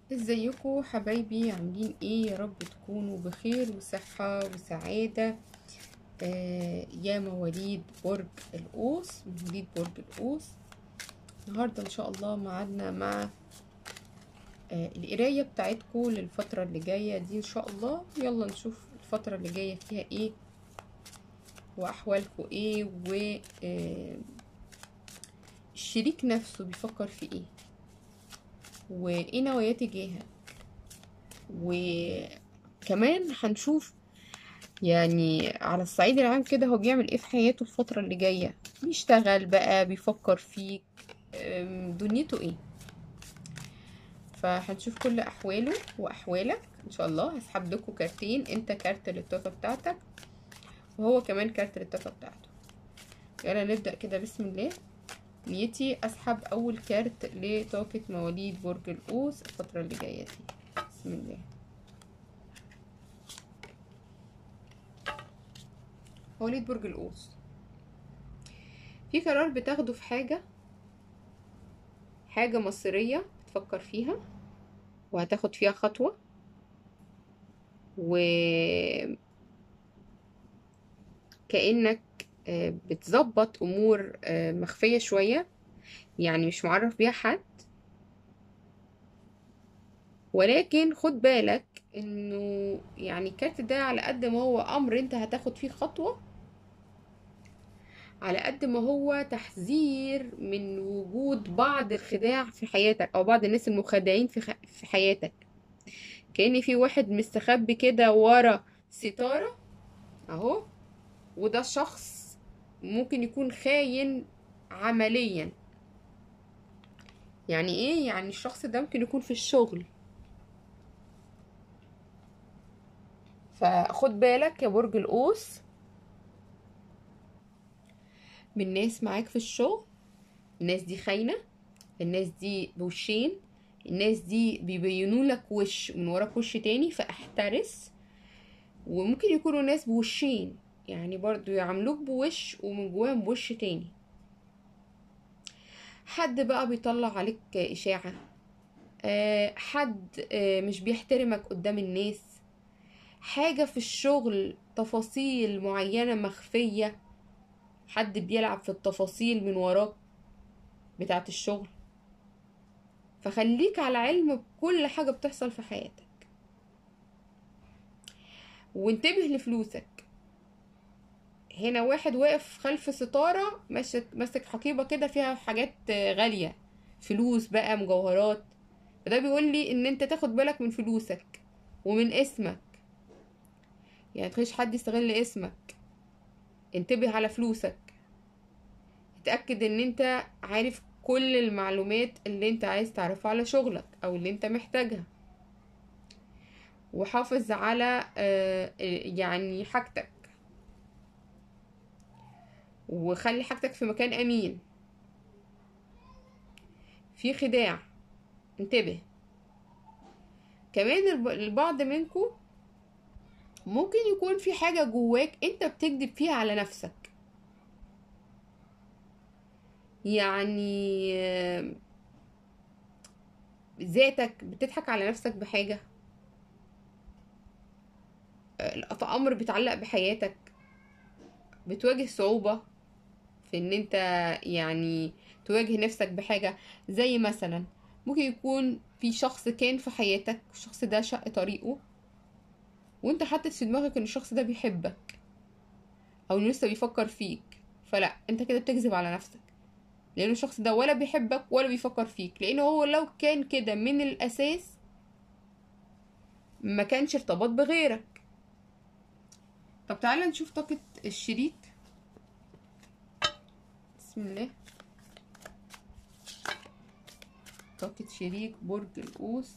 ازيكم حبايبي؟ عاملين ايه؟ يا رب تكونوا بخير وصحة وسعادة. يا مواليد برج القوس، مواليد برج القوس، النهاردة ان شاء الله معادنا مع القراية بتاعتكم للفترة اللي جاية دي ان شاء الله. يلا نشوف الفترة اللي جاية فيها ايه واحوالكم ايه، و الشريك نفسه بيفكر في ايه وايه نواياه تجاهك. وكمان هنشوف يعني على الصعيد العام كده هو بيعمل ايه في حياته الفترة اللي جاية، بيشتغل بقى، بيفكر فيك، دنيته ايه. فهنشوف كل احواله واحوالك ان شاء الله. هسحب لكم كارتين، انت كارت للطاقة بتاعتك وهو كمان كارت للطاقة بتاعته. يلا نبدأ كده، بسم الله. نيتي اسحب اول كارت لطاقة مواليد برج القوس الفترة اللي جاية دي. بسم الله. مواليد برج القوس، في قرار بتاخده في حاجة مصيرية بتفكر فيها وهتاخد فيها خطوة، وكأنك بتظبط أمور مخفية شوية، يعني مش معرف بيها حد. ولكن خد بالك انه يعني الكارت ده على قد ما هو امر انت هتاخد فيه خطوة، على قد ما هو تحذير من وجود بعض الخداع في حياتك او بعض الناس المخادعين في حياتك. كأن في واحد مستخبي كده ورا ستارة اهو، وده شخص ممكن يكون خاين عمليا. يعني ايه؟ يعني الشخص ده ممكن يكون في الشغل، فخد بالك يا برج القوس من ناس معاك في الشغل. الناس دي خاينة، الناس دي بوشين، الناس دي بيبينوا لك وش من وراك وش تاني، فاحترس. وممكن يكونوا ناس بوشين، يعني برضو يعملوك بوش ومن جواهم بوش تاني. حد بقى بيطلع عليك إشاعة، حد مش بيحترمك قدام الناس، حاجة في الشغل تفاصيل معينة مخفية، حد بيلعب في التفاصيل من وراك بتاعت الشغل. فخليك على علم بكل حاجة بتحصل في حياتك، وانتبه لفلوسك. هنا واحد واقف خلف ستارة ماسك حقيبة كده فيها حاجات غالية، فلوس بقى، مجوهرات. فده بيقول لي ان انت تاخد بالك من فلوسك ومن اسمك، يعني متخليش حد يستغل اسمك. انتبه على فلوسك، اتأكد ان انت عارف كل المعلومات اللي انت عايز تعرفها على شغلك او اللي انت محتاجها. وحافظ على يعني حاجتك، وخلي حاجتك في مكان امين. في خداع، انتبه. كمان البعض منكم ممكن يكون في حاجة جواك انت بتكذب فيها على نفسك، يعني ذاتك بتضحك على نفسك بحاجة، في امر بيتعلق بحياتك، بتواجه صعوبة في ان انت يعني تواجه نفسك بحاجة. زي مثلا ممكن يكون في شخص كان في حياتك، الشخص ده شق طريقه، وانت حاطط في دماغك ان الشخص ده بيحبك او انه لسه بيفكر فيك. فلا، انت كده بتكذب على نفسك، لان الشخص ده ولا بيحبك ولا بيفكر فيك، لانه هو لو كان كده من الاساس ما كانش ارتبط بغيرك. طب تعالى نشوف طاقة الشريك. بسم الله. طاقة شريك برج القوس.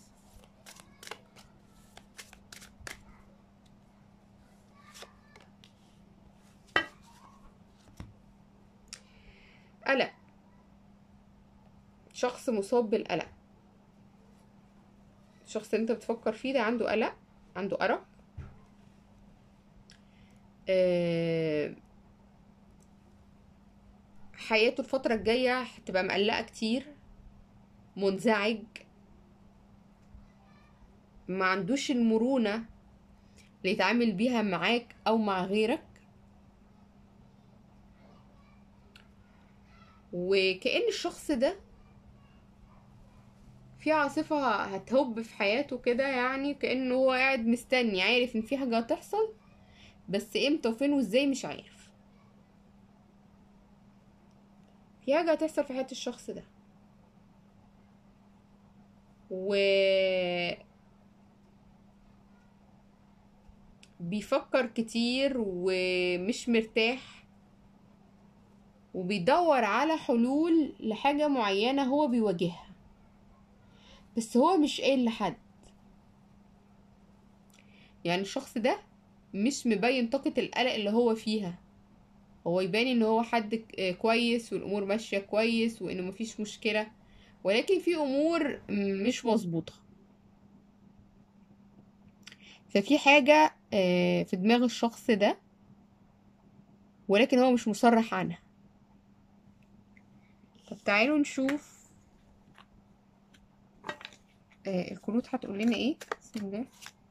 قلق، شخص مصاب بالقلق. الشخص اللي انت بتفكر فيه ده عنده قلق، عنده أرق. حياته الفترة الجاية هتبقى مقلقة كتير، منزعج، ما عندوش المرونة اللي يتعامل بيها معاك او مع غيرك، وكأن الشخص ده في عاصفة هتهب في حياته كده، يعني كأنه هو قاعد مستني، عارف ان في حاجة هتحصل، بس امتى وفين وازاي مش عارف. في حاجة هتحصل في حياة الشخص ده، و بيفكر كتير ومش مرتاح، وبيدور على حلول لحاجة معينة هو بيواجهها، بس هو مش قايل لحد. يعني الشخص ده مش مبين طاقة القلق اللي هو فيها، هو يبان ان هو حد كويس والامور ماشية كويس وانه مفيش مشكلة، ولكن في امور مش مظبوطة. ففي حاجة في دماغ الشخص ده، ولكن هو مش مصرح عنها. طب تعالوا نشوف الكروت هتقول لنا ايه. بسم الله.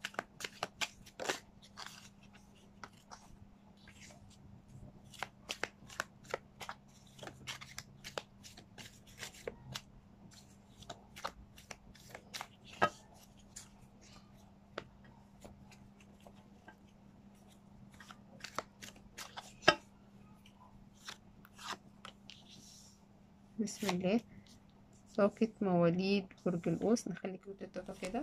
بسم الله. طاقة مواليد برج القوس. نخلي كروت الطاقة كده.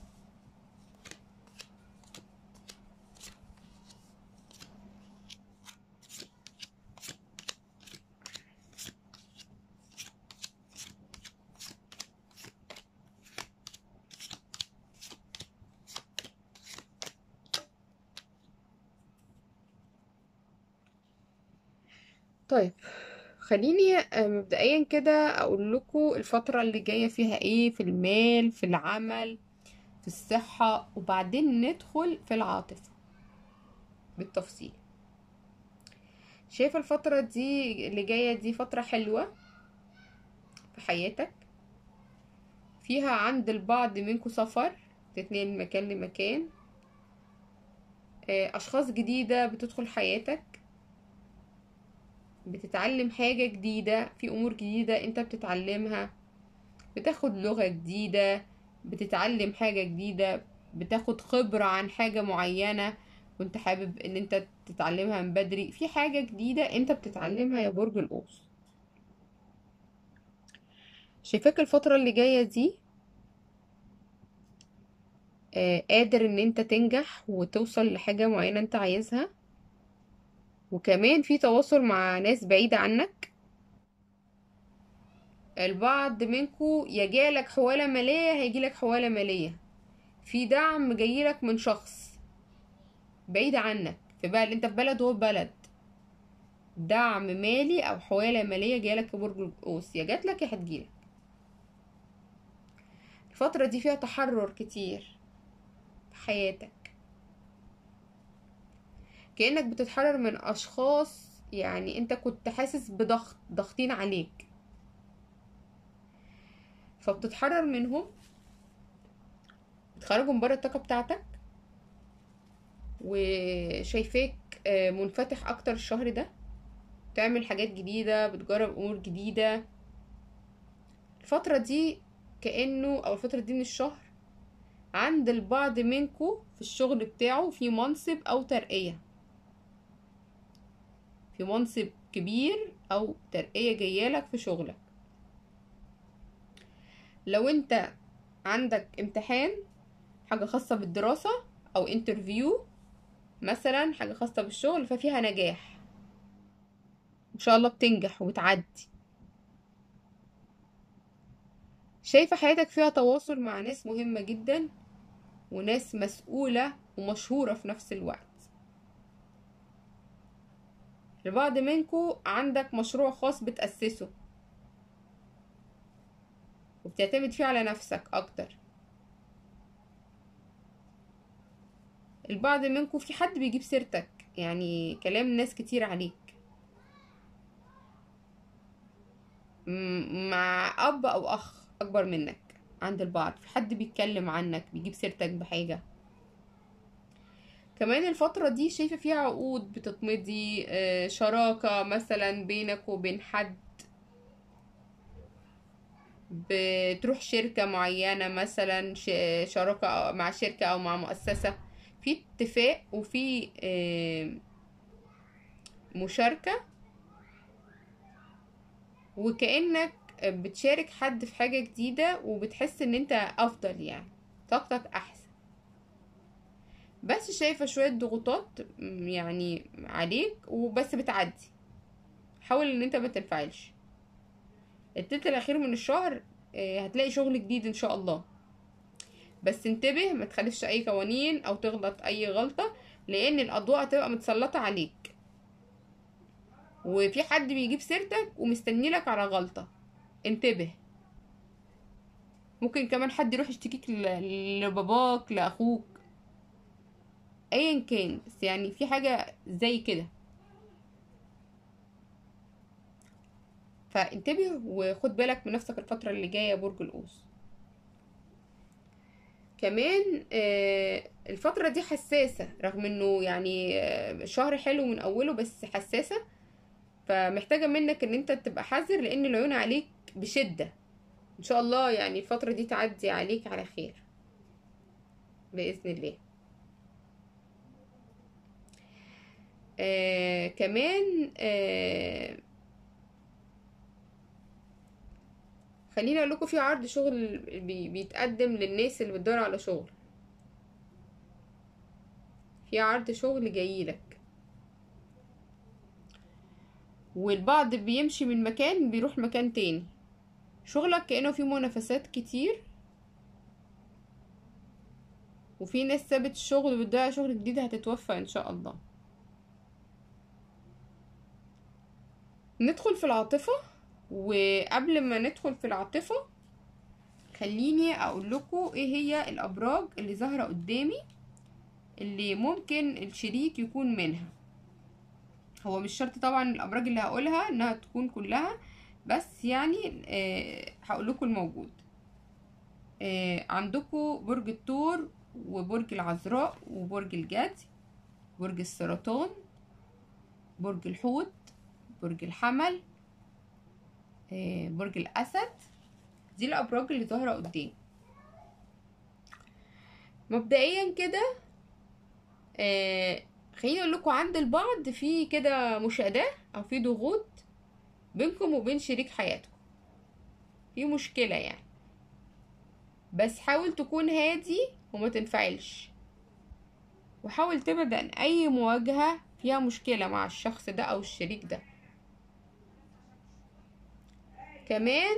طيب خليني مبدئيا كده اقول لكم الفترة اللي جاية فيها ايه، في المال، في العمل، في الصحة، وبعدين ندخل في العاطفة بالتفصيل. شايفة الفترة دي اللي جاية دي فترة حلوة في حياتك، فيها عند البعض منكم سفر، تتنقل من مكان لمكان، اشخاص جديدة بتدخل حياتك، بتتعلم حاجة جديدة، في امور جديدة انت بتتعلمها، بتاخد لغة جديدة، بتتعلم حاجة جديدة، بتاخد خبرة عن حاجة معينة وانت حابب ان انت تتعلمها من بدري. في حاجة جديدة انت بتتعلمها يا برج القوس. شايفاك الفترة اللي جاية دي قادر ان انت تنجح وتوصل لحاجة معينة انت عايزها، وكمان في تواصل مع ناس بعيدة عنك. البعض منكو يجيلك حوالة مالية، هيجيلك حوالة مالية، في دعم جايلك من شخص بعيد عنك في بلد، انت في بلد وهو في بلد، دعم مالي او حوالة مالية جايلك في برج القوس، يا جاتلك يا هتجيلك. الفترة دي فيها تحرر كتير في حياتك، كأنك بتتحرر من اشخاص يعني انت كنت حاسس ضاغطين عليك، فبتتحرر منهم، بتخرجهم بره الطاقة بتاعتك. وشايفاك منفتح اكتر الشهر ده، تعمل حاجات جديدة، بتجرب امور جديدة الفترة دي. كأنه او الفترة دي من الشهر عند البعض منكو في الشغل بتاعه في منصب او ترقية، في منصب كبير او ترقية جايالك في شغلك. لو انت عندك امتحان، حاجة خاصة بالدراسة او انترفيو مثلا، حاجة خاصة بالشغل، ففيها نجاح ان شاء الله، بتنجح وبتعدي. شايفة حياتك فيها تواصل مع ناس مهمة جدا، وناس مسؤولة ومشهورة في نفس الوقت. لبعض منكو عندك مشروع خاص بتأسسه وبتعتمد فيه على نفسك اكتر. البعض منكو في حد بيجيب سيرتك، يعني كلام ناس كتير عليك، مع اب او اخ اكبر منك، عند البعض، في حد بيتكلم عنك، بيجيب سيرتك بحاجة. كمان الفترة دي شايفة فيها عقود بتتمضي، شراكة مثلا بينك وبين حد، بتروح شركة معينة مثلا، شراكة مع شركة أو مع مؤسسة، في اتفاق وفي مشاركة، وكأنك بتشارك حد في حاجة جديدة وبتحس ان انت افضل، يعني طاقتك احسن. بس شايفة شوية ضغوطات يعني عليك، وبس بتعدي. حاول ان انت ما تنفعلش. التلت الاخير من الشهر هتلاقي شغل جديد ان شاء الله، بس انتبه ما تخالفش اي قوانين او تغلط اي غلطة، لان الاضواء هتبقى متسلطة عليك، وفي حد بيجيب سيرتك ومستني لك على غلطة. انتبه. ممكن كمان حد يروح يشتكيك لباباك، لاخوك، ايا كان، بس يعني في حاجة زي كده. فانتبه وخد بالك من نفسك الفترة اللي جاية يا برج القوس. كمان الفترة دي حساسة، رغم انه يعني شهر حلو من اوله، بس حساسة. فمحتاجة منك ان انت تبقى حذر، لان العيون عليك بشدة. ان شاء الله يعني الفترة دي تعدي عليك على خير بإذن الله. كمان خليني اقول لكم في عرض شغل بيتقدم للناس اللي بتدور على شغل. في عرض شغل جايلك، والبعض بيمشي من مكان بيروح مكان تاني. شغلك كأنه في منافسات كتير، وفي ناس سابت الشغل وبتدور على شغل جديد هتتوفى ان شاء الله. ندخل في العاطفة. وقبل ما ندخل في العاطفة، خليني اقول لكم ايه هي الابراج اللي ظاهرة قدامي اللي ممكن الشريك يكون منها. هو مش شرط طبعا الابراج اللي هقولها انها تكون كلها، بس يعني هقول لكم الموجود. عندكم برج الثور، وبرج العذراء، وبرج الجدي، برج السرطان، برج الحوت، برج الحمل، برج الاسد. دي الابراج اللي ظاهره قدامي. مبدئيا كده خليني اقول لكم عند البعض في كده مشاهدات او في ضغوط بينكم وبين شريك حياتكم، في مشكله يعني. بس حاول تكون هادي وما تنفعلش، وحاول تبعد عن اي مواجهه فيها مشكله مع الشخص ده او الشريك ده. كمان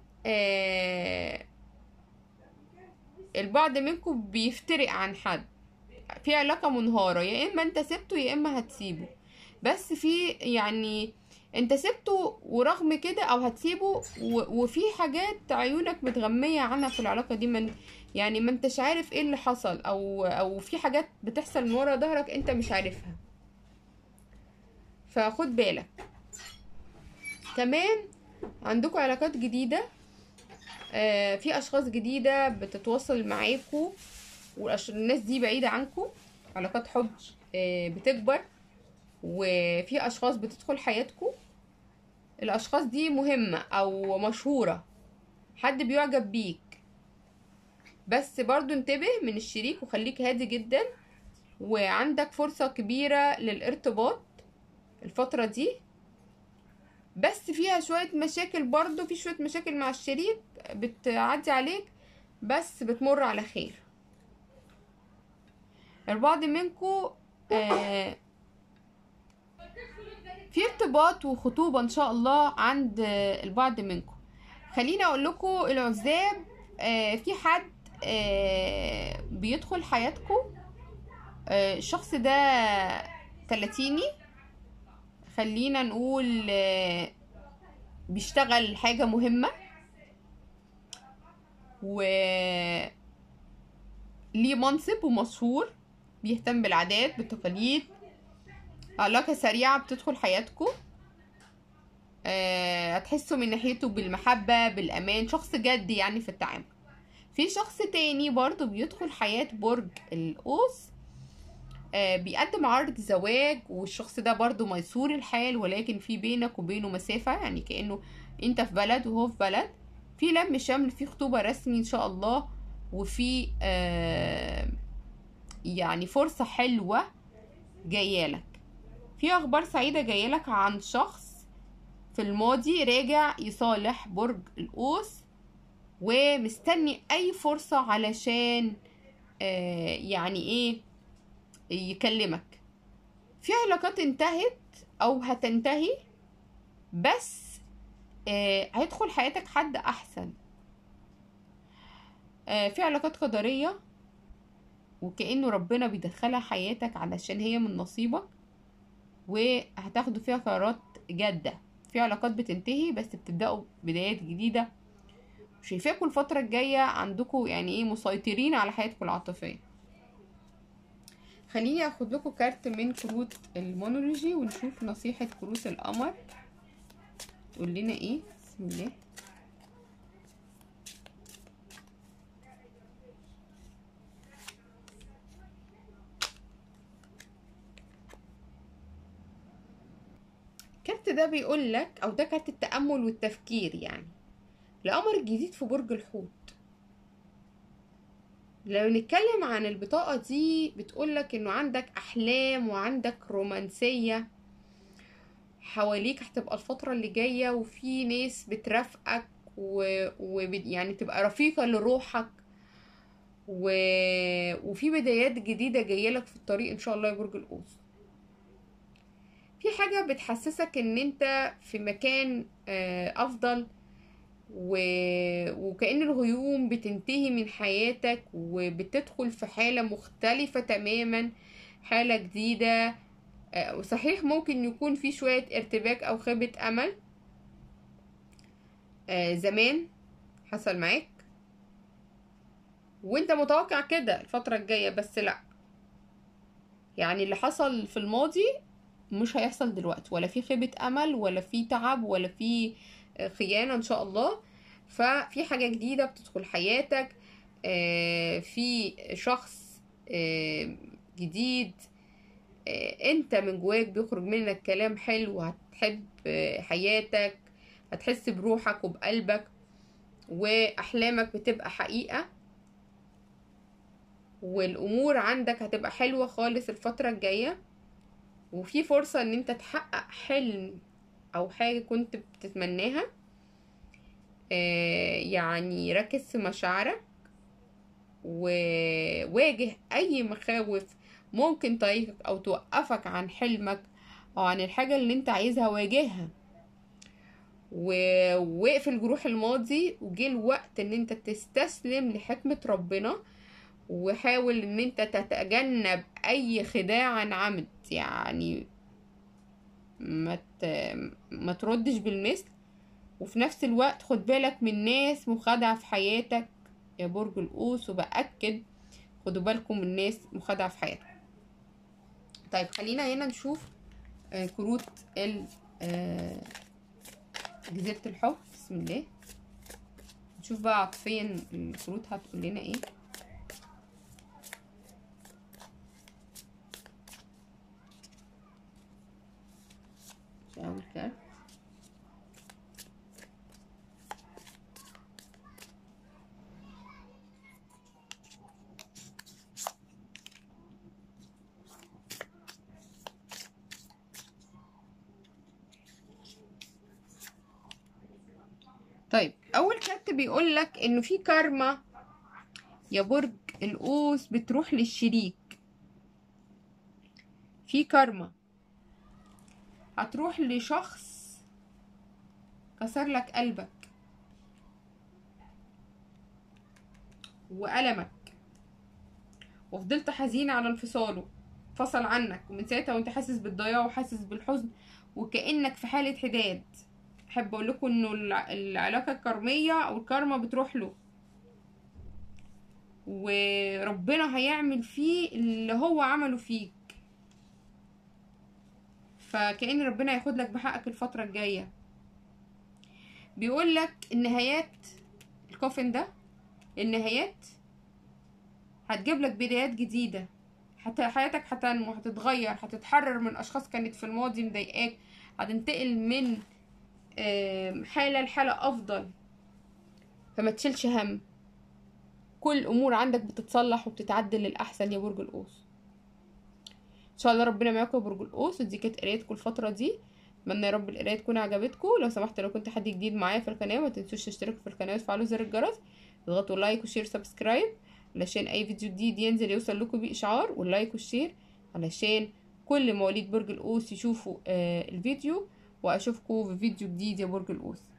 البعض منكم بيفترق عن حد، في علاقة منهارة، يا اما انت سبته يا اما هتسيبه. بس في يعني انت سبته ورغم كده او هتسيبه، وفي حاجات عيونك متغمية عنها في العلاقة دي، من يعني ما انتش عارف ايه اللي حصل، او في حاجات بتحصل من ورا ظهرك انت مش عارفها، فخد بالك. كمان عندكم علاقات جديدة، في اشخاص جديدة بتتواصل معاكم، والناس دي بعيدة عنكم. علاقات حب بتكبر، وفي اشخاص بتدخل حياتكم. الاشخاص دي مهمة او مشهورة، حد بيعجب بيك. بس برضو انتبه من الشريك وخليك هادي جدا، وعندك فرصة كبيرة للارتباط الفترة دي. بس فيها شوية مشاكل، برضو في شوية مشاكل مع الشريك بتعدي عليك، بس بتمر على خير. البعض منكم في ارتباط وخطوبة ان شاء الله عند البعض منكم. خليني اقول لكم العزاب، في حد بيدخل حياتكم. الشخص ده تلاتيني، خلينا نقول بيشتغل حاجة مهمة، وليه منصب ومشهور، بيهتم بالعادات بالتقاليد. علاقة سريعة بتدخل حياتكم، هتحسوا من ناحيته بالمحبة بالأمان، شخص جد يعني في التعامل. في شخص تاني برضو بيدخل حياة برج القوس، بيقدم عرض زواج، والشخص ده برضو ميسور الحال، ولكن في بينك وبينه مسافة، يعني كأنه انت في بلد وهو في بلد، في لم شمل، في خطوبة رسمي ان شاء الله، وفي يعني فرصة حلوة جايالك. في اخبار سعيدة جايلك عن شخص في الماضي راجع يصالح برج القوس، ومستني اي فرصة علشان يعني ايه يكلمك. في علاقات انتهت او هتنتهي، بس هيدخل حياتك حد احسن. في علاقات قدرية، وكأنه ربنا بيدخلها حياتك علشان هي من نصيبك، وهتاخدوا فيها قرارات جادة. في علاقات بتنتهي بس بتبدأوا بدايات جديدة. شايفاكم الفترة الجاية عندكم يعني ايه مسيطرين على حياتكم العاطفية. خليني اخد لكم كارت من كروت المونولوجي ونشوف نصيحة كروت القمر تقول لنا ايه. بسم الله. الكارت ده بيقول لك، او ده كارت التأمل والتفكير، يعني القمر الجديد في برج الحوت. لو نتكلم عن البطاقة دي بتقولك انه عندك احلام وعندك رومانسية حواليك هتبقى الفترة اللي جاية، وفي ناس بترافقك يعني تبقى رفيقة لروحك، وفي بدايات جديدة جايلك في الطريق ان شاء الله يا برج القوس. في حاجة بتحسسك ان انت في مكان افضل، وكأن الغيوم بتنتهي من حياتك وبتدخل في حالة مختلفة تماما، حالة جديدة. وصحيح ممكن يكون في شوية ارتباك او خيبة امل زمان حصل معاك، وانت متوقع كده الفترة الجاية، بس لا، يعني اللي حصل في الماضي مش هيحصل دلوقتي، ولا في خيبة امل ولا في تعب ولا في خيانة ان شاء الله. ففي حاجة جديدة بتدخل حياتك، في شخص جديد، انت من جواك بيخرج منك كلام حلو، هتحب حياتك، هتحس بروحك وبقلبك، واحلامك بتبقى حقيقة، والامور عندك هتبقى حلوة خالص الفترة الجاية. وفي فرصة ان انت تحقق حلم او حاجة كنت بتتمناها. يعني ركز في مشاعرك، وواجه اي مخاوف ممكن تعيقك او توقفك عن حلمك او عن الحاجة اللي انت عايزها. واجهها واقفل جروح الماضي، وجه الوقت ان انت تستسلم لحكمة ربنا، وحاول ان انت تتجنب اي خداع عن عمد، يعني ما تردش بالمثل. وفي نفس الوقت خد بالك من ناس مخادعة في حياتك يا برج القوس، وبأكد خدوا بالكم من ناس مخادعة في حياتك. طيب خلينا هنا نشوف كروت جزيرة الحب. بسم الله. نشوف بقى عاطفيا الكروت هتقول لنا ايه. اول كارت طيب اول كارت بيقول لك انه في كارما يا برج القوس بتروح للشريك. في كارما هتروح لشخص كسر لك قلبك وألمك، وفضلت حزين على انفصاله، فصل عنك، ومن ساعتها وانت حاسس بالضياع وحاسس بالحزن وكأنك في حالة حداد. احب اقول لكم انه العلاقة الكرمية او الكارما بتروح له، وربنا هيعمل فيه اللي هو عمله فيك. فكأن ربنا هياخد لك بحقك الفترة الجاية. بيقول لك النهايات، الكوفن ده النهايات هتجيب لك بدايات جديدة، حياتك هتنمو، هتتغير، هتتحرر من اشخاص كانت في الماضي مضايقاك، هتنتقل من حالة لحالة افضل. فما تشيلش هم، كل الامور عندك بتتصلح وبتتعدل للاحسن يا برج القوس. ان شاء الله ربنا معاكم يا برج القوس. ودي كانت قرايتكم الفتره دي، اتمنى يا رب القرايه تكون عجبتكم. لو سمحت لو كنت حد جديد معايا في القناه ما تنسوش تشتركوا في القناه وتفعلوا زر الجرس، اضغطوا لايك وشير سبسكرايب علشان اي فيديو جديد ينزل يوصل لكم باشعار، واللايك والشير علشان كل مواليد برج القوس يشوفوا الفيديو. واشوفكم في فيديو جديد يا برج القوس.